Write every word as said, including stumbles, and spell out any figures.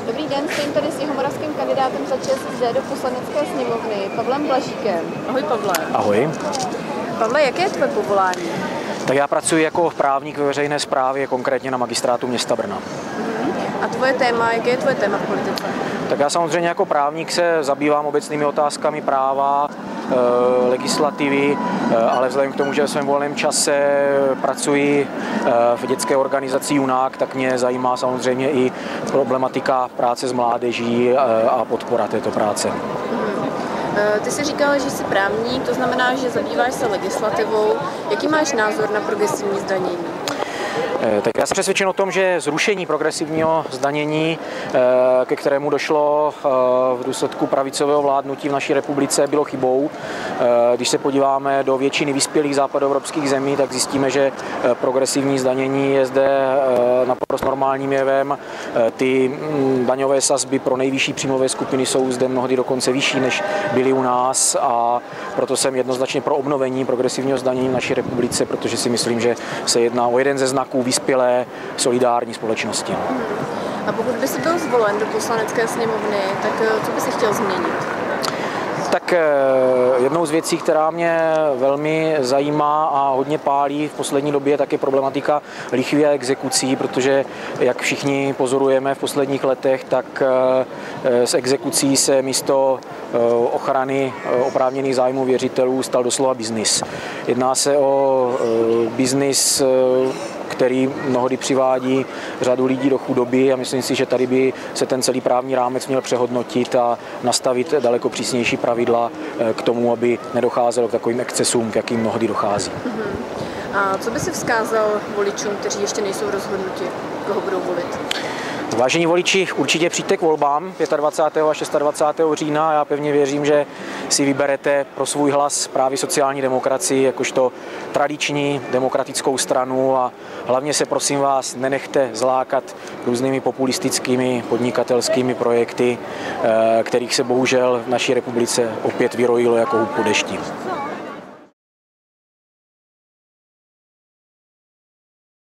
Dobrý den, stojím tady s jihomoravským kandidátem za ČSSD do poslanecké sněmovny, Pavlem Blažíkem. Ahoj, Pavle. Ahoj. Pavle, jaké je tvoje povolání? Tak já pracuji jako právník ve veřejné správě, konkrétně na magistrátu města Brna. Uh-huh. A tvoje téma, jaké je tvoje téma v politice? Tak já samozřejmě jako právník se zabývám obecnými otázkami práva, e, legislativy, e, ale vzhledem k tomu, že ve svém volném čase pracuji e, v dětské organizaci Junák, tak mě zajímá samozřejmě i problematika práce s mládeží e, a podpora této práce. Uh-huh. Ty jsi říkal, že jsi právník, to znamená, že zabýváš se legislativou. Jaký máš názor na progresivní zdanění? Tak já jsem přesvědčen o tom, že zrušení progresivního zdanění, ke kterému došlo v důsledku pravicového vládnutí v naší republice, bylo chybou. Když se podíváme do většiny vyspělých západoevropských zemí, tak zjistíme, že progresivní zdanění je zde naprosto normálním jevem. Ty daňové sazby pro nejvyšší příjmové skupiny jsou zde mnohdy dokonce vyšší, než byly u nás, a proto jsem jednoznačně pro obnovení progresivního zdanění v naší republice, protože si myslím, že se jedná o jeden ze znaků vyspělé solidární společnosti. A pokud by si byl zvolen do poslanecké sněmovny, tak co by si chtěl změnit? Tak jednou z věcí, která mě velmi zajímá a hodně pálí v poslední době, tak je problematika lichvy a exekucí, protože jak všichni pozorujeme v posledních letech, tak z exekucí se místo ochrany oprávněných zájmů věřitelů stal doslova biznis. Jedná se o biznis, který mnohdy přivádí řadu lidí do chudoby, a myslím si, že tady by se ten celý právní rámec měl přehodnotit a nastavit daleko přísnější pravidla k tomu, aby nedocházelo k takovým excesům, k jakým mnohdy dochází. Uh-huh. A co by si vzkázal voličům, kteří ještě nejsou rozhodnuti, koho budou volit? Vážení voliči, určitě přijďte k volbám dvacátého pátého a dvacátého šestého října. Já pevně věřím, že si vyberete pro svůj hlas právě sociální demokracii jakožto tradiční demokratickou stranu, a hlavně se, prosím vás, nenechte zlákat různými populistickými podnikatelskými projekty, kterých se bohužel v naší republice opět vyrojilo jako hub po dešti.